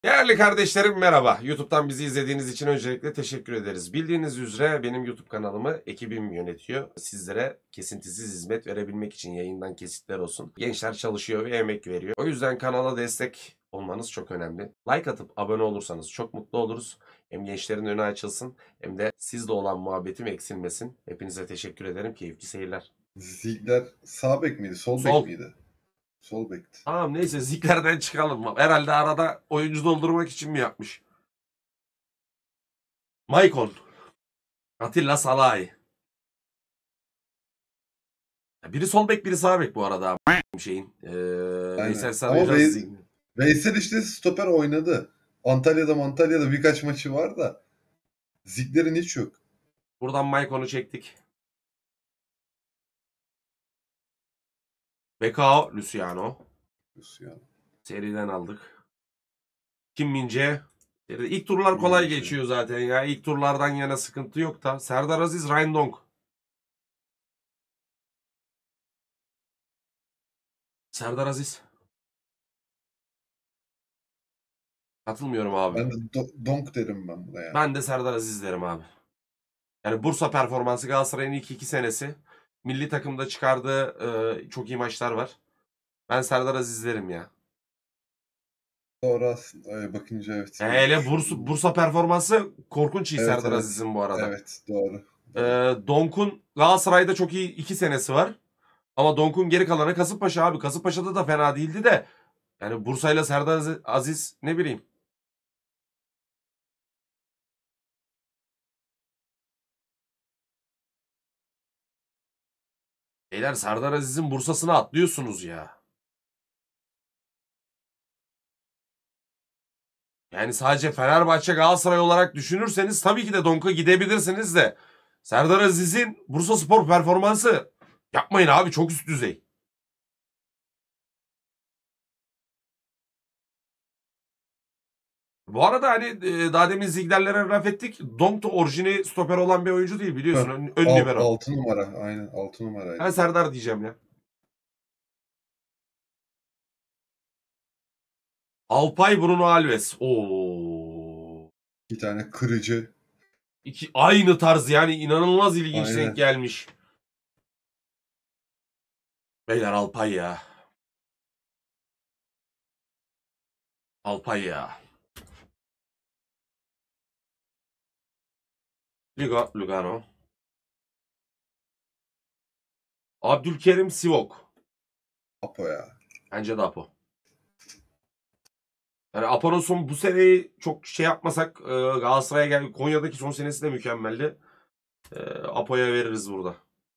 Değerli kardeşlerim merhaba. YouTube'dan bizi izlediğiniz için öncelikle teşekkür ederiz. Bildiğiniz üzere benim YouTube kanalımı ekibim yönetiyor. Sizlere kesintisiz hizmet verebilmek için yayından kesitler olsun. Gençler çalışıyor ve emek veriyor. O yüzden kanala destek olmanız çok önemli. Like atıp abone olursanız çok mutlu oluruz. Hem gençlerin önü açılsın hem de sizle olan muhabbetim eksilmesin. Hepinize teşekkür ederim. Keyifli seyirler. Ziegler sağ bek miydi? Sol bek Sol. miydi? Sol bekti. Tamam neyse ziklerden çıkalım. Herhalde arada oyuncu doldurmak için mi yapmış? Maicon. Atilla Salahi. Biri sol bek biri sağ bek bu arada şeyin. Veysel Sarıca Zihni. Veysel işte stoper oynadı. Antalya'da birkaç maçı var da Ziegler'in hiç yok. Buradan Maicon'u çektik. Bekao, Luciano. Seriden aldık. Kim Min-jae. İlk turlar kolay geçiyor zaten ya. İlk turlardan yana sıkıntı yok da. Serdar Aziz, Ryan Dong. Serdar Aziz. Katılmıyorum abi. Ben de Donk derim ben buna ya. Ben de Serdar Aziz derim abi. Yani Bursa performansı Galatasaray'ın ilk 2 senesi. Milli takımda çıkardığı çok iyi maçlar var. Ben Serdar Aziz derim ya. Doğru aslında. Öyle bakınca evet. Hele Bursa performansı korkunç iyi Evet, Serdar evet. Aziz'in bu arada. Evet doğru. Donk'un Galatasaray'da çok iyi 2 senesi var. Ama Donk'un geri kalanı Kasımpaşa abi. Kasımpaşa'da da fena değildi de. Yani Bursa'yla Serdar Aziz ne bileyim. Beyler Serdar Aziz'in Bursa'sına atlıyorsunuz ya. Yani sadece Fenerbahçe Galatasaray olarak düşünürseniz tabii ki de Donk'a gidebilirsiniz de. Serdar Aziz'in Bursaspor performansı yapmayın abi çok üst düzey. Bu arada hani daha demin Ziegler'lere laf ettik. Donk da orijini stoper olan bir oyuncu değil biliyorsun. Ön libero. 6 numara. Aynen 6 numaraydı. Ben Serdar diyeceğim ya. Alpay Bruno Alves. Oo. Bir tane kırıcı. Aynı tarz yani inanılmaz ilginç Aynen. denk gelmiş. Beyler Alpay ya. Alpay ya. Lugano. Abdülkerim Sivok. Apo ya. Bence de Apo. Yani Apo'nun son bu seneyi çok şey yapmasak Galatasaray'a geldi. Konya'daki son senesi de mükemmeldi. Apo'ya veririz burada.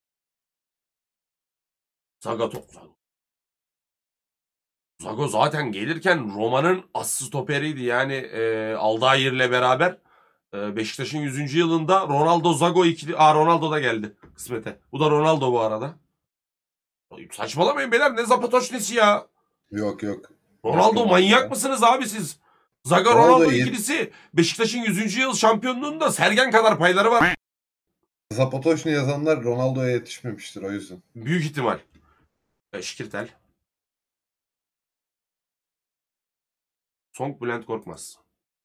Zago zaten gelirken Roma'nın as stoperiydi. Yani Aldair'le beraber Beşiktaş'ın 100. yılında Ronaldo Zago ikili. Ronaldo da geldi kısmete. Bu da Ronaldo bu arada. Saçmalamayın beyler ne Zapatoşnesi ya. Yok. Ronaldo Yok, manyak ya. mısınız abi siz? Zaga Ronaldo ikilisi Beşiktaş'ın 100. yıl şampiyonluğunda Sergen kadar payları var. Zapatoşni yazanlar Ronaldo'ya yetişmemiştir o yüzden. Büyük ihtimal. Şikirtel. Song Bülent Korkmaz.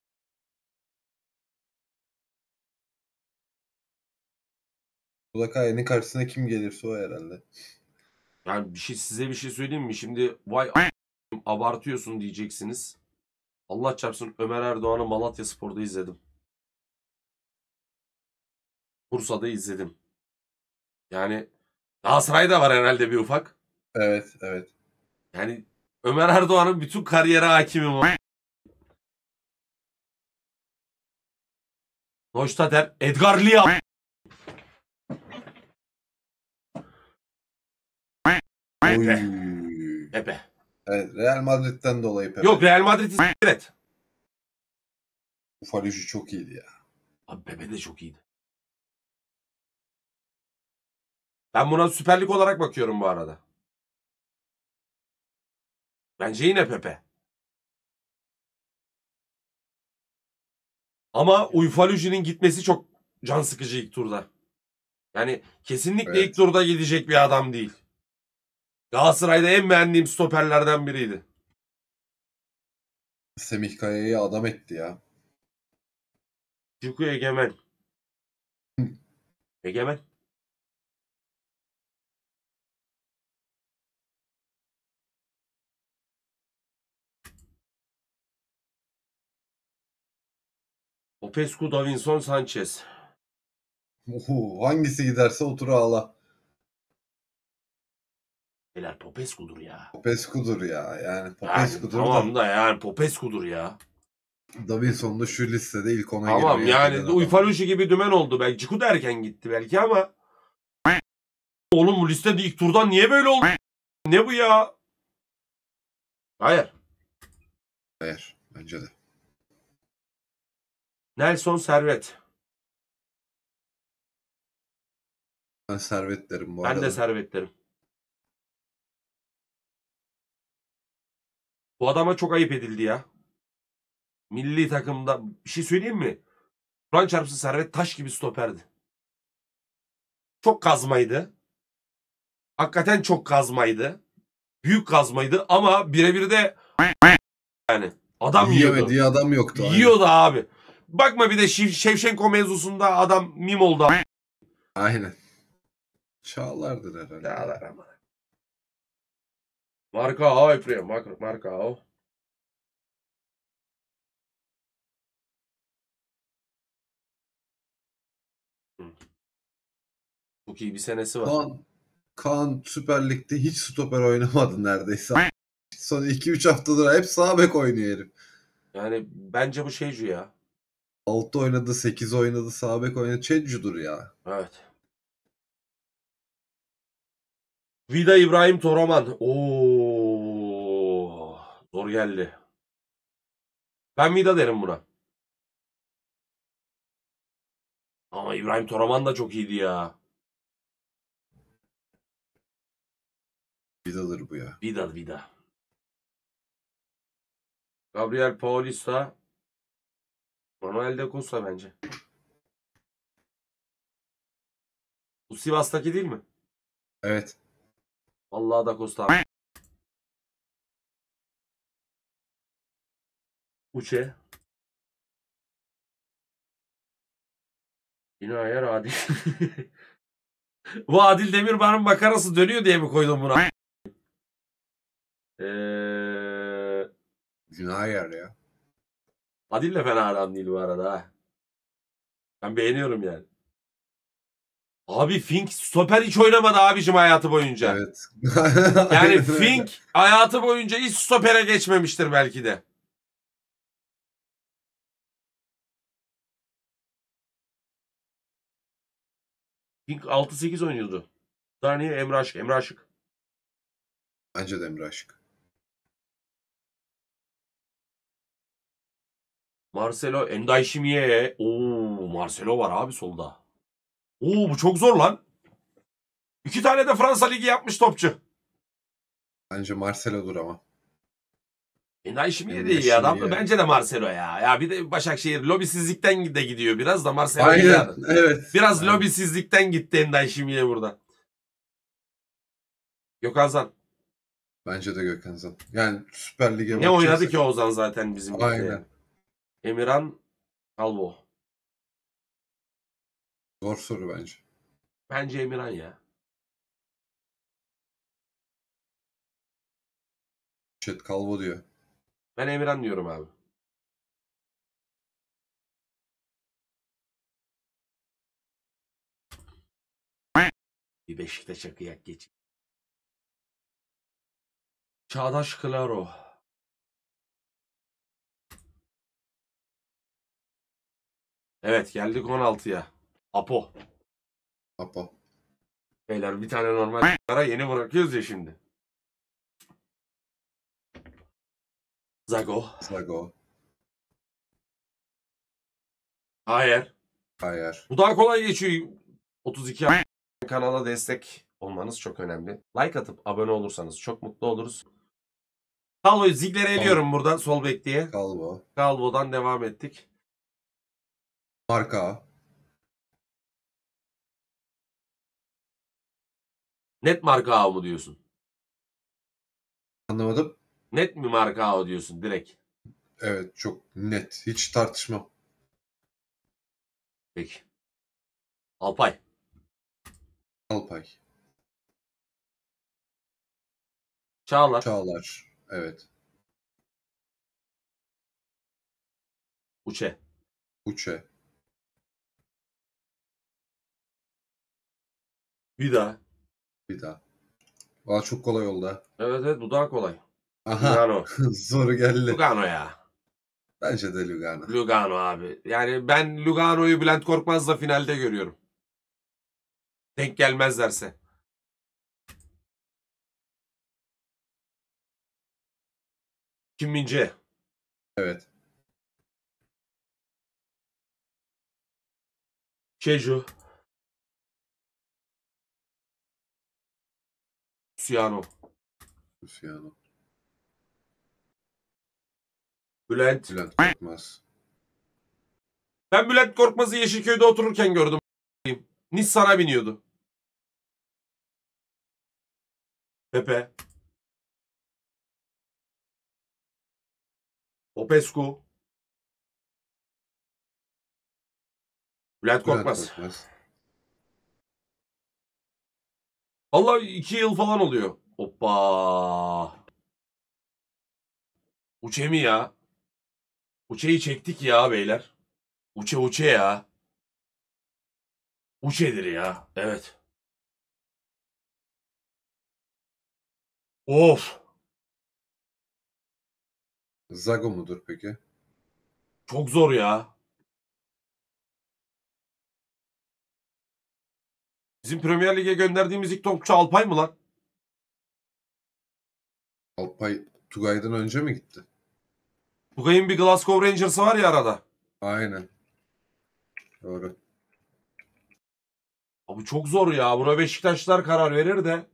Budakaya'nın karşısına kim gelirse o herhalde. Yani size bir şey söyleyeyim mi? Şimdi vay abartıyorsun diyeceksiniz. Allah çarpsın Ömer Erdoğan'ı Malatya Spor'da izledim. Bursa'da izledim. Yani Galatasaray'da var herhalde bir ufak. Evet. Yani Ömer Erdoğan'ın bütün kariyere hakimim. Neustadter, Edgar Lia. Pepe. Evet, Real Madrid'den dolayı Pepe. Yok Real Madrid'i evet. Ufalücü çok iyiydi ya. Abi Pepe de çok iyiydi. Ben buna Süper Lig olarak bakıyorum bu arada. Bence yine Pepe. Ama Uyfaluji'nin gitmesi çok can sıkıcı ilk turda. Yani kesinlikle ilk turda gidecek bir adam değil. Galatasaray'da en beğendiğim stoperlerden biriydi. Semih Kaya'yı adam etti ya. Ciku Egemen. Egemen. Popescu, Davinson Sanchez. Hangisi giderse otur ağla. Beyler Popescu'dur ya. Popescu'dur ya. Yani Yani Popescu'dur tamam da. da yani Popescu'dur ya. Davinson da şu listede ilk ona Tamam girmeyi hak eden yani adam. Uyfalushi gibi dümen oldu. Belki Ciku da erken gitti belki ama oğlum bu listede ilk turdan niye böyle oldu? Ne bu ya? Hayır. Hayır. Bence de. Nelson Servet. Ben Servet derim bu Ben arada. de Servet derim. Bu adama çok ayıp edildi ya. Milli takımda bir şey söyleyeyim mi? Kur'an çarpsın Servet taş gibi stoperdi. Çok kazmaydı. Hakikaten çok kazmaydı. Büyük kazmaydı ama birebir de yani adam yiyordu. Yiyemediği adam yoktu. Yiyordu abi. Bakma bir de Şevşenko mevzusunda adam mim oldu. Aynen. Çağlardır herhalde. Çağlar ama. Marcao Efrem. Marcao. Çok iyi bir senesi var. Kaan Süper Lig'de hiç stoper oynamadı neredeyse. Son 2-3 haftadır hep sağ bek oynuyor herif. Yani bence bu şeycu ya. 6 oynadı, 8 oynadı, sağ bek oynadı. Çedcudur ya. Evet. Vida İbrahim Toroman. Oo, zor geldi. Ben Vida derim buna. Ama İbrahim Toroman da çok iyiydi ya. Vidadır bu ya. Vida. Gabriel Paulista. Manuel de Costa bence. Bu Sivas'taki değil mi? Evet. Vallahi da Costa. Uçe. Yine ayar Adil. Bu Adil Demirban'ın makarası dönüyor diye mi koydum buna? Günah yer ya. Adil de fena adam değil bu arada ha. Ben beğeniyorum yani. Abi Fink stoper hiç oynamadı abicim hayatı boyunca. Evet. Yani Aynen öyle. Fink hayatı boyunca hiç stopere geçmemiştir belki de. Fink 6-8 oynuyordu. Saniye Emre Aşık. Emre Aşık. Bence de Emre Aşık. Marcelo Endayşimiye. Oo, Marcelo var abi solda. Oo, bu çok zor lan. 2 tane de Fransa Ligi yapmış topçu. Bence Marcelo'dur ama. Endayşimiye de iyi adam da bence de Marcelo ya. Ya bir de Başakşehir lobisizlikten de gidiyor biraz da Marcelo iyi Aynen. yani. Evet. Biraz Aynen. lobisizlikten gitti Endayşimiye burada. Gökhan Zan. Bence de Gökhan Zan. Yani Süper Lig'e Ne oynadı bakacaksak. ki Ozan zaten bizim ligde. Aynen. Emirhan Calvo. Zor soru bence. Bence Emirhan ya. Chat Calvo diyor. Ben Emirhan diyorum abi. Bir Beşiktaş'a kıyak geç. Çağdaş Klaro. Evet geldik 16'ya. Apo. Apo. Beyler bir tane normal ara yeni bırakıyoruz ya şimdi. Zago. Zago. Hayır. Hayır. Bu daha kolay geçiyor. 32 kanala destek olmanız çok önemli. Like atıp abone olursanız çok mutlu oluruz. Calvo'yu Ziggler'e eliyorum buradan sol bek diye. Calvo. Calvo'dan devam ettik. Marka. Net Marcao mu diyorsun? Anlamadım. Net mi Marcao diyorsun direkt? Evet, çok net. Hiç tartışmam. Peki. Alpay. Alpay. Çağlar. Çağlar. Evet. Uçe. Uçe. Vida. Bir daha. Valla çok kolay oldu ha. Evet evet, bu daha kolay. Aha. Lugano. Zoru geldi. Lugano ya. Bence de Lugano. Lugano abi. Yani ben Lugano'yu Bülent Korkmaz'la finalde görüyorum. Denk gelmezlerse. Kim Min-jae. Evet. Jeju. Luciano. Luciano. Bülent. Bülent Korkmaz. Ben Bülent Korkmaz'ı Yeşilköy'de otururken gördüm. Nissan'a biniyordu. Pepe. Popescu. Bülent Bülent Korkmaz. Korkmaz. Vallahi 2 yıl falan oluyor. Hoppa. Uçe mi ya? Uçe'yi çektik ya beyler. Uçe uçe ya. Uçe'dir ya. Evet. Of. Zago mudur peki? Çok zor ya. Bizim Premier Lig'e gönderdiğimiz ilk topçu Alpay mı lan? Alpay Tugay'dan önce mi gitti? Tugay'ın bir Glasgow Rangers'ı var ya arada. Aynen. Doğru. Abi çok zor ya. Buna Beşiktaşlar karar verir de.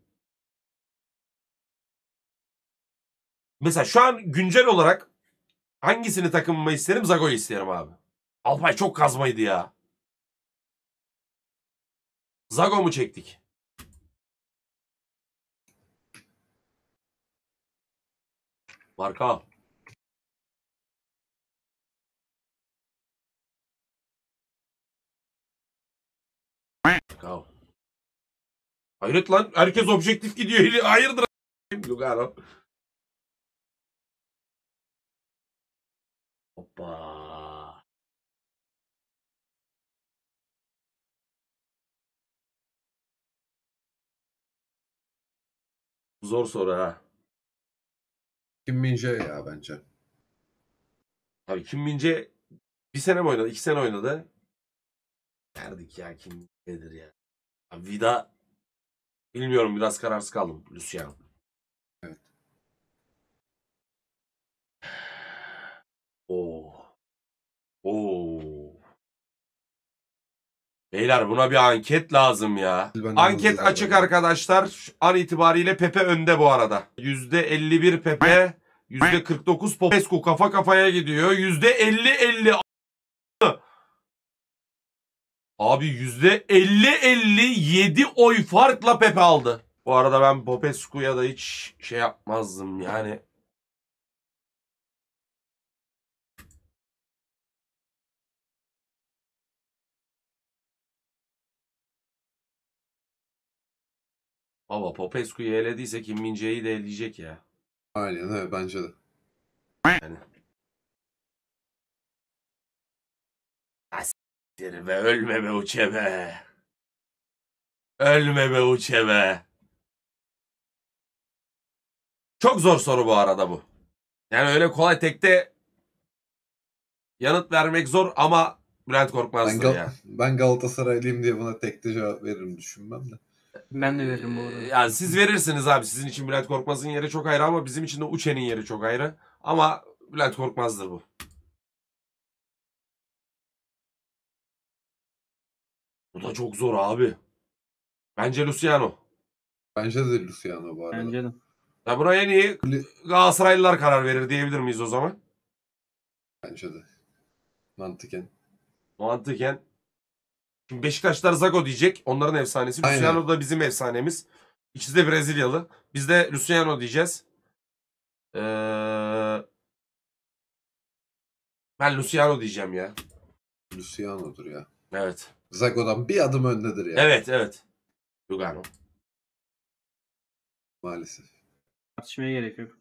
Mesela şu an güncel olarak hangisini takımıma isterim? Zago'yu isterim abi. Alpay çok kazmaydı ya. Zago mu çektik? Marka. Marka. Hayret lan. Herkes objektif gidiyor. Hayırdır? Lugano. Hoppa. Zor soru ha. Kim Min-jae ya bence. Tabii Kim Min-jae bir sene mi oynadı? 2 sene oynadı. Derdik ya, kim nedir ya. Abi Vida bilmiyorum, biraz kararsız kaldım. Luciano. Evet. Oo. Oo. Beyler buna bir anket lazım ya. Benden Anket hızlı açık bence. arkadaşlar. Şu an itibariyle Pepe önde bu arada. %51 Pepe, %49 Popescu kafa kafaya gidiyor. %50-50 abi, %50-57 oy farkla Pepe aldı. Bu arada ben Popescu'ya da hiç şey yapmazdım yani. Baba Popescu'yu elediyse Kim Min-jae'yi de eleyecek ya. Aynen öyle bence de. Yani. Asiktir be, ölme be uçe be. Ölme be uçe be. Çok zor soru bu arada bu. Yani öyle kolay tekte yanıt vermek zor ama Bülent Korkmaz'dır ya. Ben Galatasaraylıyım diye buna tek de cevap veririm düşünmem de. Ben de veririm bu arada. Yani siz verirsiniz abi. Sizin için Bülent Korkmaz'ın yeri çok ayrı ama bizim için de Uçe'nin yeri çok ayrı. Ama Bülent Korkmaz'dır bu. Bu da çok zor abi. Bence Luciano. Bence de Luciano bu arada. Bence de. Ya buna en iyi Galatasaraylılar karar verir diyebilir miyiz o zaman? Bence de. Mantıken. Mantıken. Şimdi Beşiktaşlar Zago diyecek. Onların efsanesi. Aynen. Luciano da bizim efsanemiz. İkisi de Brezilyalı. Biz de Luciano diyeceğiz. Ben Luciano diyeceğim ya. Luciano'dur ya. Evet. Zago'dan bir adım öndedir ya. Evet evet. Lugano. Maalesef. Tartışmaya gerek yok.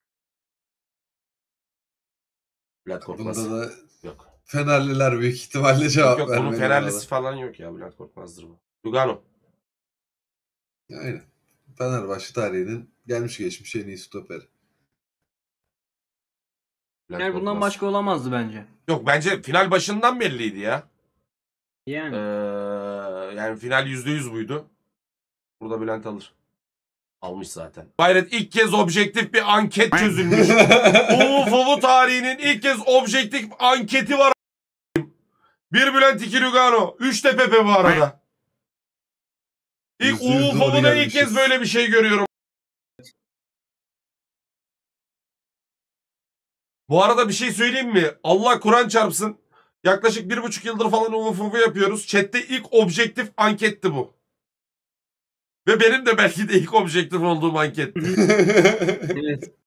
Bülent Korkmaz. Bunda da Yok. Fenerliler büyük ihtimalle Yok cevap yok bunun vermeli. Fenerlisi falan yok ya. Bülent Korkmaz'dır bu. Lugano. Aynen. Fenerbahçe tarihinin gelmiş geçmiş en iyi stoperi. Bülent Yani bundan Korkmaz. başka olamazdı bence. Yok bence final başından belliydi ya. Yani. Yani final %100 buydu. Burada Bülent alır. Almış zaten. Gayret ilk kez objektif bir anket çözülmüş. UFO tarihinin ilk kez objektif anketi var. Bir Bülent, iki Lugano. 3 de Pepe bu arada. İlk %100 doğru UFO'da ilk gelmişiz. kez böyle bir şey görüyorum. Bu arada bir şey söyleyeyim mi? Allah Kur'an çarpsın. Yaklaşık 1,5 yıldır falan UFO yapıyoruz. Chat'te ilk objektif anketti bu. Ve benim de belki de ilk objektif olduğum anketti. Evet.